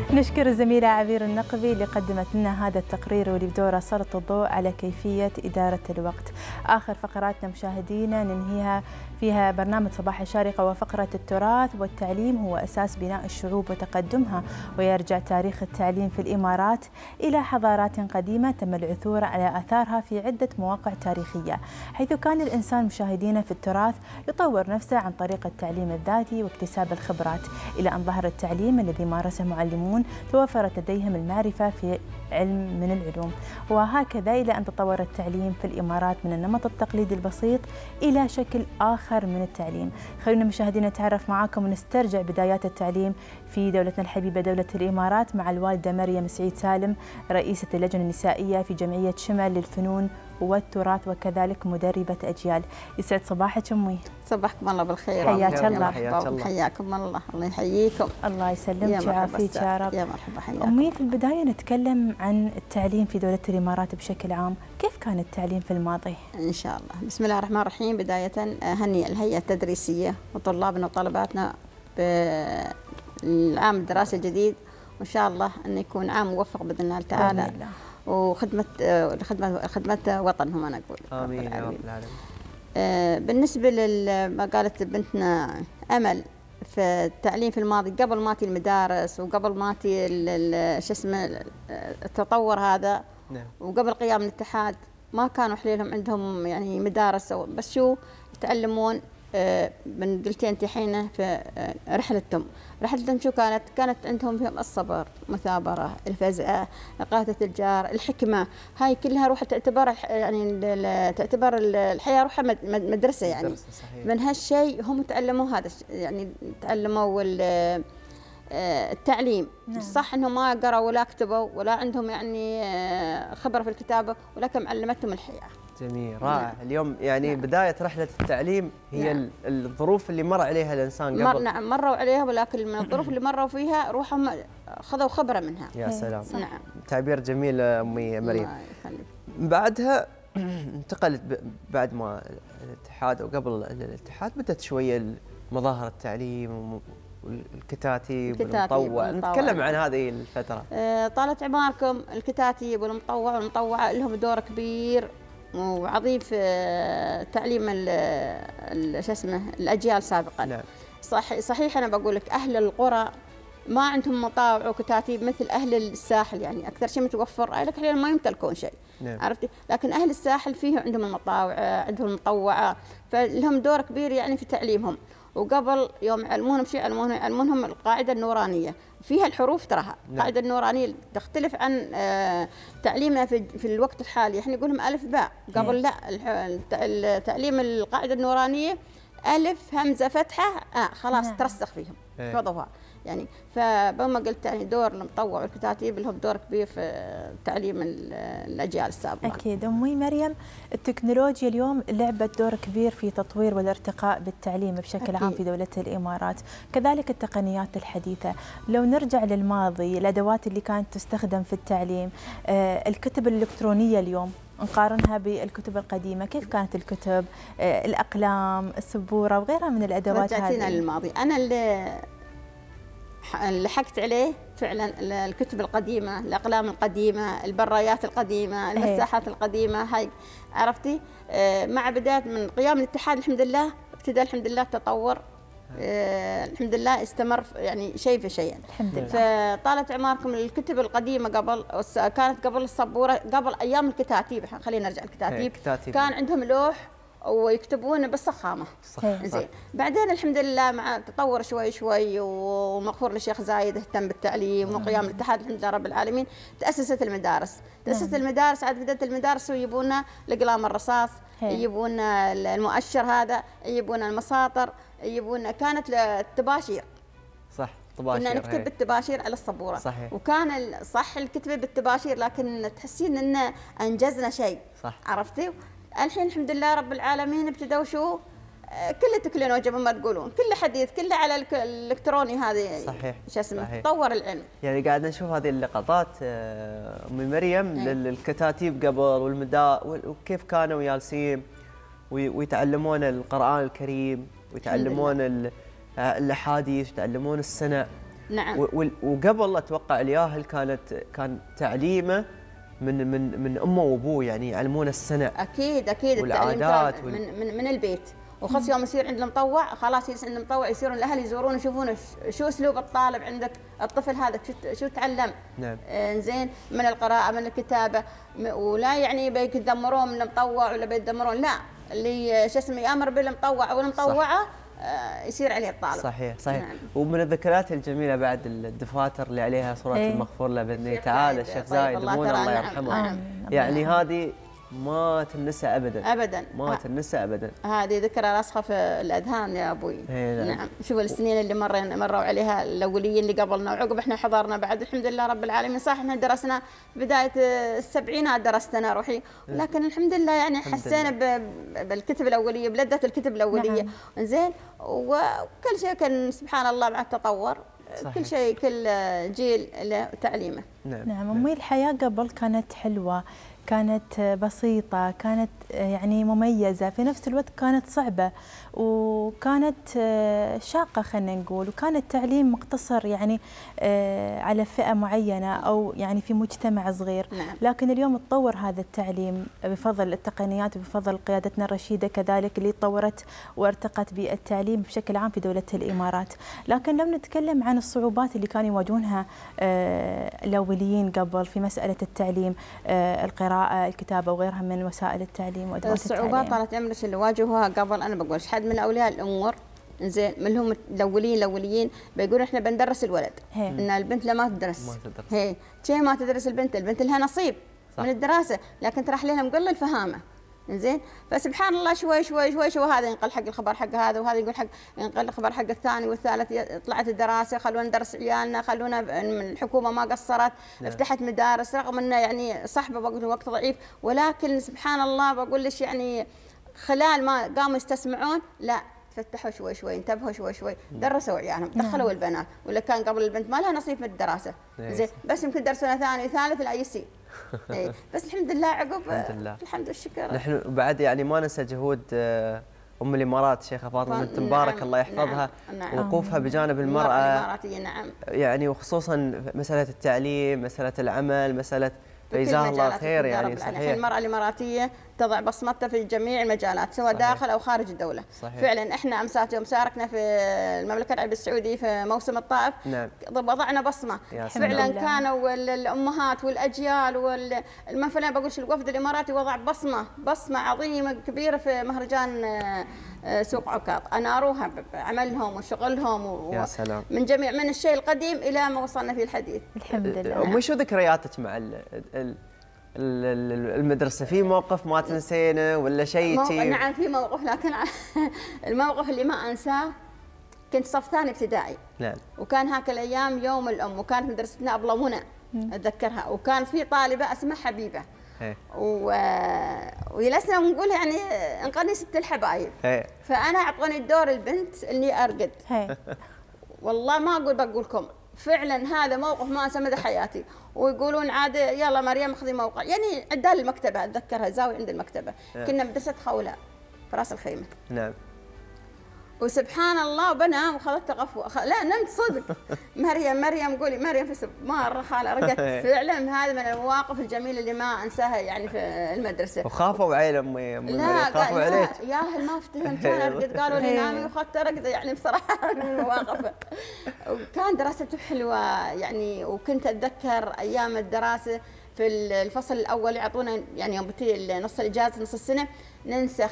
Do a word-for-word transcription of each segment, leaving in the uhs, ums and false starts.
نشكر الزميلة عبير النقبي اللي قدمت لنا هذا التقرير واللي بدوره سلط الضوء على كيفية إدارة الوقت. آخر فقراتنا مشاهدينا ننهيها فيها برنامج صباح الشارقة وفقرة التراث والتعليم هو أساس بناء الشعوب وتقدمها، ويرجع تاريخ التعليم في الإمارات إلى حضارات قديمة تم العثور على آثارها في عدة مواقع تاريخية، حيث كان الإنسان مشاهدينا في التراث يطور نفسه عن طريق التعليم الذاتي واكتساب الخبرات، إلى أن ظهر التعليم الذي مارسه معلمون توفرت لديهم المعرفة في علم من العلوم. وهكذا إلى أن تطور التعليم في الإمارات من النمط التقليدي البسيط إلى شكل آخر من التعليم. خلونا مشاهدينا نتعرف معاكم ونسترجع بدايات التعليم في دولتنا الحبيبة دولة الإمارات مع الوالدة مريم سعيد سالم، رئيسة اللجنة النسائية في جمعية شمال للفنون والتراث وكذلك مدربة أجيال. يسعد صباحك أمي. صباحكم الله بالخير. حياك الله. حياكم الله. الله يحييكم. الله يسلمك ويعافيك يا رب. يا مرحبا. حياكم. أمي، في البداية نتكلم عن التعليم في دولة الإمارات بشكل عام، كيف كان التعليم في الماضي؟ إن شاء الله. بسم الله الرحمن الرحيم. بداية أهني الهيئة التدريسية وطلابنا وطالباتنا بالعام الدراسي الجديد، وإن شاء الله أن يكون عام موفق بإذن الله تعالى، وخدمة خدمة خدمة وطنهم أنا أقول. آمين يا رب العالمين. بالنسبة لما قالت بنتنا أمل في التعليم في الماضي قبل ما تي المدارس وقبل ما تي شو اسمه التطور هذا، نعم. وقبل قيام الاتحاد ما كانوا حليلهم عندهم يعني مدارس، بس شو يتعلمون من قلتي انت حين في رحلتهم. رحلتهم شو كانت؟ كانت عندهم فيهم الصبر، مثابرة، الفزعة، قادة الجار، الحكمة، هاي كلها روح تعتبر يعني تعتبر الحياة روحها مدرسة يعني. من هالشيء هم تعلموا هذا يعني تعلموا التعليم. نعم. صح انهم ما قرأوا ولا كتبوا ولا عندهم يعني خبرة في الكتابة، ولكن علمتهم الحياة. جميل، رائع. نعم. اليوم يعني نعم. بداية رحلة التعليم هي نعم. الظروف اللي مر عليها الإنسان قبل. مر نعم مروا عليها، ولكن من الظروف اللي مروا فيها روحهم خذوا خبرة منها. يا سلام. نعم. تعبير جميل أمي مريم. الله يخليك. بعدها انتقلت بعد ما الاتحاد وقبل الاتحاد بدأت شوية مظاهر التعليم والكتاتيب والمطوع. نتكلم عن هذه الفترة. آه طالت عماركم الكتاتيب والمطوع والمطوعة لهم دور كبير وعظيم في تعليم شو اسمه الأجيال سابقا. نعم. صح صحيح. أنا بقول لك أهل القرى ما عندهم مطاوع وكتاتيب مثل أهل الساحل، يعني أكثر شيء متوفر لك ما يمتلكون شيء. نعم. عرفتي؟ لكن أهل الساحل فيه عندهم المطاوع، عندهم المطوعة، فلهم دور كبير يعني في تعليمهم. وقبل يوم يعلمونهم شيء يعلمونهم يعلمونهم القاعدة النورانية، فيها الحروف تراها. نعم. القاعدة النورانية تختلف عن تعليمنا في في الوقت الحالي، احنا نقولهم ألف باء، قبل لا تعليم القاعدة النورانية ألف همزة فتحة آه خلاص. نعم. ترسخ فيهم حفظوها يعني. فبما قلت يعني دور المطوع والكتاتيب لهم دور كبير في تعليم الأجيال السابقة. أكيد. أمي مريم، التكنولوجيا اليوم لعبت دور كبير في تطوير والارتقاء بالتعليم بشكل أكيد. عام في دولة الإمارات، كذلك التقنيات الحديثة. لو نرجع للماضي، الأدوات اللي كانت تستخدم في التعليم، آه الكتب الإلكترونية اليوم نقارنها بالكتب القديمة، كيف كانت الكتب، آه الأقلام، السبورة وغيرها من الأدوات هذه؟ رجعتينا للماضي. أنا اللي لحقت عليه فعلا الكتب القديمة، الأقلام القديمة، البرايات القديمة، المساحات القديمة، هاي عرفتي. مع بداية من قيام الاتحاد الحمد لله ابتدى الحمد لله التطور. الحمد لله استمر يعني شيء في شيء. الحمد لله. فطالت عماركم الكتب القديمة قبل كانت قبل السبورة، قبل أيام الكتاتيب، خلينا نرجع الكتاتيب. كان عندهم لوح ويكتبون بالصخامه. زين. بعدين الحمد لله مع التطور شوي شوي ومغفور للشيخ زايد اهتم بالتعليم وقيام الاتحاد الحمد لله رب العالمين، تاسست المدارس. تاسست المدارس عاد بدات المدارس ويجيبونا الاقلام الرصاص، يجيبونا المؤشر هذا، يجيبونا المساطر، يجيبونا كانت التباشير. صح. طباشير. كنا نكتب بالتباشير على السبوره. صحيح. وكان صح الكتابه بالتباشير، لكن تحسين ان انجزنا شيء. صح. عرفتي؟ الحين الحمد لله رب العالمين ابتدوا شو كل تكنولوجيا ما تقولون، كله حديث، كله على الالكتروني هذه. صحيح. شو اسمه تطور العلم. يعني قاعد نشوف هذه اللقطات ام مريم للكتاتيب قبل والمدا وكيف كانوا جالسين ويتعلمون القرآن الكريم ويتعلمون الاحاديث ويتعلمون السنة نعم. وقبل اتوقع الياهل كانت كان تعليمه من من من امه وابوه، يعني يعلمونه السنه. اكيد اكيد والعادات التعليم وال... من, من من البيت، وخاص يوم يصير عند المطوع خلاص يصير عند المطوع يصيرون الاهل يزورون يشوفون شو اسلوب الطالب عندك، الطفل هذا شو شو تعلم. نعم. آه زين، من القراءه من الكتابه، ولا يعني بيدمرون من المطوع ولا بيدمرون، لا اللي شو اسمه يامر بالمطوع او المطوعه آه يصير عليه الطالب. صحيح صحيح. نعم. ومن الذكريات الجميله بعد الدفاتر اللي عليها صوره ايه؟ المغفور له باذن الله تعالى الشيخ زايد الله, الله يرحمه. نعم. يعني هذه ما تنسى ابدا ابدا، ما تنسى ابدا. هذه ذكرى راسخه في الاذهان يا ابوي. نعم. شوف السنين اللي مرينا مروا عليها الاوليين اللي قبلنا، وعقب احنا حضرنا بعد الحمد لله رب العالمين. صح احنا درسنا بدايه السبعينات درست انا روحي، لكن الحمد لله يعني حسينا بالكتب الاوليه، بلذه الكتب الاوليه. نعم. زين، وكل شيء كان سبحان الله مع التطور. صحيح. كل شيء كل جيل له تعليمه. نعم. نعم. أمي الحياه قبل كانت حلوه، كانت بسيطة، كانت يعني مميزة، في نفس الوقت كانت صعبة وكانت شاقة خلينا نقول، وكان التعليم مقتصر يعني على فئة معينة أو يعني في مجتمع صغير. نعم. لكن اليوم تطور هذا التعليم بفضل التقنيات وبفضل قيادتنا الرشيدة كذلك اللي طورت وارتقت بالتعليم بشكل عام في دولة الإمارات. لكن لو نتكلم عن الصعوبات اللي كانوا يواجهونها الأوليين قبل في مسألة التعليم، القراءة، الكتابة وغيرها من وسائل التعليم وأدوات التعليم. الصعوبات طالت عمرك اللي واجهوها قبل، أنا بقول حد من أولياء الأمور زين من هم الأولين الأوليين بيقولوا إحنا بندرس الولد، هي. إن البنت لا ما تدرس، ما تدرس. هي شيء ما تدرس البنت، البنت لها نصيب صح. من الدراسة، لكن تراح لها مقلل فهامة. زين، فسبحان الله شوي شوي شوي شوي هذا ينقل حق الخبر حق هذا، وهذا يقول حق ينقل الخبر حق الثاني والثالث. طلعت الدراسه، خلونا ندرس عيالنا، خلونا الحكومه ما قصرت. نعم. فتحت مدارس رغم انه يعني صحبه بقول وقت ضعيف، ولكن سبحان الله بقول لك يعني خلال ما قاموا يستسمعون لا فتحوا شوي شوي، انتبهوا شوي شوي، درسوا عيالهم، دخلوا البنات، ولا كان قبل البنت ما لها نصيب من الدراسه. زين، بس يمكن درسنا ثاني وثالث لا يصير. اي بس الحمد لله عقب الحمد لله الحمد والشكر. نحن بعد يعني ما ننسى جهود ام الامارات شيخه فاطمه بنت مبارك. نعم. الله يحفظها. نعم. وقوفها بجانب المراه الاماراتيه. نعم. يعني وخصوصا مساله التعليم، مساله العمل، مساله فجزاها الله خير. يعني صحيح المراه الاماراتيه تضع بصمتها في جميع المجالات سواء صحيح. داخل او خارج الدوله. صحيح. فعلا احنا امسات يوم شاركنا في المملكه العربيه السعوديه في موسم الطائف. نعم. وضعنا بصمه فعلا. كانوا الامهات والاجيال والمثلا بقول الوفد الاماراتي وضع بصمه بصمه عظيمه كبيره في مهرجان سوق عكاظ. اناروها بعملهم وشغلهم و... يا سلام. من جميع من الشيء القديم الى ما وصلنا فيه الحديث. الحمد لله. امي شو ذكرياتك مع ال ال المدرسة؟ في موقف ما تنسينه ولا شيء؟ موقف نعم في موقف، لكن الموقف اللي ما انساه كنت صف ثاني ابتدائي. نعم. وكان هاك الايام يوم الام، وكانت مدرستنا ابله منى اتذكرها، وكان في طالبه اسمها حبيبه. و... وجلسنا ونقول يعني انقذني ست الحبايب. هي. فانا اعطوني الدور البنت اللي ارقد. هي. والله ما اقول بقولكم فعلا هذا موقف ما انسى مدى حياتي. ويقولون عاد يلا مريم خذي موقع، يعني عدال المكتبه اتذكرها زاويه عند المكتبه. هي. كنا مدرسه خوله في راس الخيمه. نعم. وسبحان الله بنام وخذت غفوه أخ... لا نمت صدق. مريم مريم قولي مريم في سب مره خاله رقدت. فعلا هذا من المواقف الجميله اللي ما انساها يعني في المدرسه. وخافوا عيل امي امي لا خافوا عليك. يا اهل ما افتهمت انا ارقد، قالوا لي نامي واخذت رقده يعني بصراحه من المواقف. وكان دراسته حلوه يعني، وكنت اتذكر ايام الدراسه في الفصل الاول يعطونا يعني يوم بتي نص الاجازه نص السنه ننسخ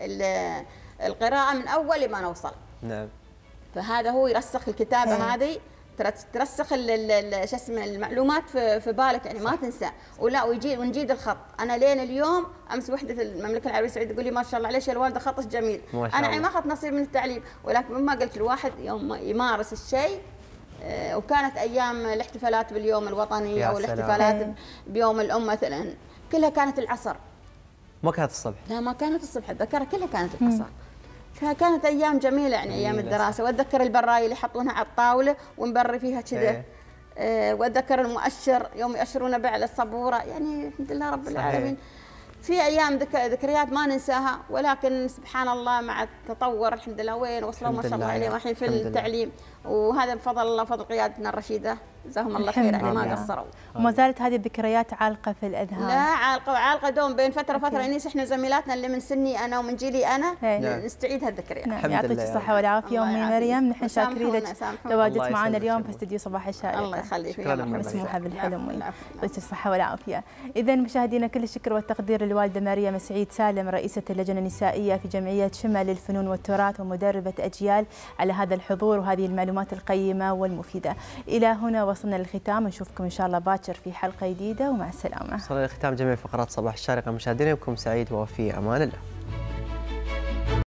القراءة من أول لما نوصل. نعم. فهذا هو يرسخ الكتابة هذه، ترسخ شو اسمه المعلومات في, في بالك يعني ما تنسى. ولا ويجي ونجيد الخط. أنا لين اليوم أمس وحدة المملكة العربية السعودية تقول لي ما شاء الله عليك يا الوالدة خطك جميل. ما شاء أنا الله. ما أخذت نصيب من التعليم، ولكن مما قلت الواحد يوم يمارس الشيء. وكانت أيام الاحتفالات باليوم الوطني أو الاحتفالات بيوم الأم مثلا كلها كانت العصر. ما كانت الصبح؟ لا ما كانت الصبح، اتذكرها كلها كانت العصر. فكانت ايام جميله يعني ايام الدراسه. واتذكر البرايه اللي يحطونها على الطاوله ونبري فيها كذا. أه واتذكر المؤشر يوم يؤشرون على السبوره، يعني الحمد لله رب العالمين. في ايام ذكريات ما ننساها، ولكن سبحان الله مع التطور الحمد لله وين وصلوا ما شاء الله عليهم الحين في التعليم، وهذا بفضل الله فضل قيادتنا الرشيده جزاهم الله خير، يعني ما قصروا. وما زالت هذه الذكريات عالقه في الاذهان؟ لا عالقه وعالقه دوم، بين فتره وفتره انيس احنا زميلاتنا اللي من سني انا ومن جيلي انا نستعيد هالذكريات. نعم يعطيك الصحه والعافيه امي مريم، نحن شاكرين لك تواجدك معنا اليوم في استديو صباح الشارقه. الله يخليك، مسموحه بالحلم، يعطيك الصحه والعافيه. اذا مشاهدينا كل الشكر والتقدير للوالده مريم سعيد سالم رئيسه اللجنه النسائيه في جمعيه شمل للفنون والتراث ومدربه اجيال على هذا الحضور وهذه المعلومات القيمه والمفيده. الى هنا وصلنا للختام، نشوفكم ان شاء الله باكر في حلقه جديده ومع السلامه. وصلنا لختام جميع فقرات صباح الشارقه. مشاهدينا يومكم سعيد وفي امان الله.